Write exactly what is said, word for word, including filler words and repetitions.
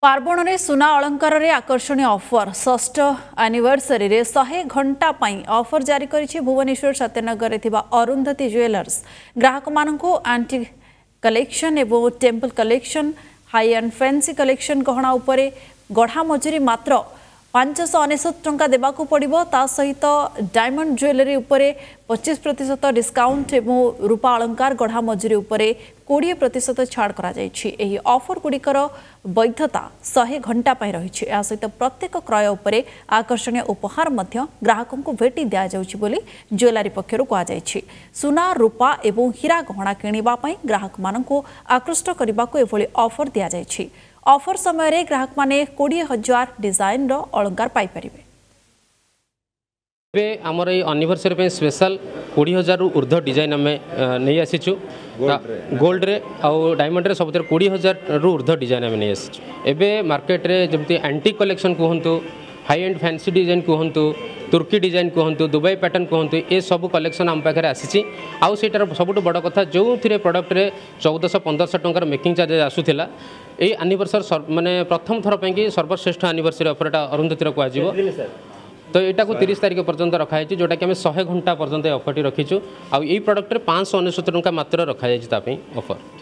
पार्वण में सुना अलंकार रे आकर्षणीय ऑफर षष्ठ एनिवर्सरी रे सौ घंटा पाई ऑफर जारी करिछि भुवनेश्वर सत्यनगर रे थिबा अरुंधति ज्वेलर्स। ग्राहक माननकु एंटी कलेक्शन एवं temple collection high end fancy collection गहना उपरे गढ़ा मजूरी मात्र पांच सौ अनेशत टंका देबाकू पड़िबो। ता सहित डायमंड ज्वेलरी उपरे पच्चीस प्रतिशत डिस्काउंट एवं रूपा अलंकार गढ़ा मजूरी उपरे बीस प्रतिशत छाड़ करा जायछि। एही ऑफर गुड़िकर वैधता सौ घंटा पाई रहिछि। या सहित प्रत्येक क्रय उपरे आकर्षणीय उपहार मध्य ग्राहकों को भेटी दिया जाउछि बोली ज्वेलरी पक्षरु कहा जायछि। सुना रूपा एवं हीरा गहना किनिबा पई ग्राहक माननकु आकृष्ट करबाकू एभली ऑफर दिया जायछि। ऑफर समय रे ग्राहक माने बीस हजार डिजाइन रो अलंकार पाई परिबे। ए हमर ए एनिवर्सरी पे स्पेशल बीस हजार रु ऊर्ध्व डिजाइन हमें नहीं आसीचु गोल्ड रे आउ डायमंड रे सबतर बीस हजार रु ऊर्ध्व डिजाइन हमें नहीं आसीचु। एबे मार्केट रे जमती एंटीक कलेक्शन कहंतु हाई एंड फैंसी डिजाइन कहंतु तुर्की डिजाइन कहंतु दुबई पैटर्न कहंतु ए सब कलेक्शन हम पाखे आसी आउ सेटार सबुठ बड़ कथा जो थिरे प्रोडक्ट रे चौदह सौ पंद्रह सौ टंकार मेकिंग चार्जेस आसुथिला ए एनिवर्सरी माने प्रथम थर पे कि सर्वश्रेष्ठ एनिवर्सरी ऑफरटा अरुंधतिर कहुजिवो। तो यहाँ को तीस तारीख पर्यंत रखाई जोटा कि आम शहे घंटा पर्यंत ऑफर रखीचु। आ प्रडक्ट पाँच सौ अनेशत टंका मात्र रखा ऑफर।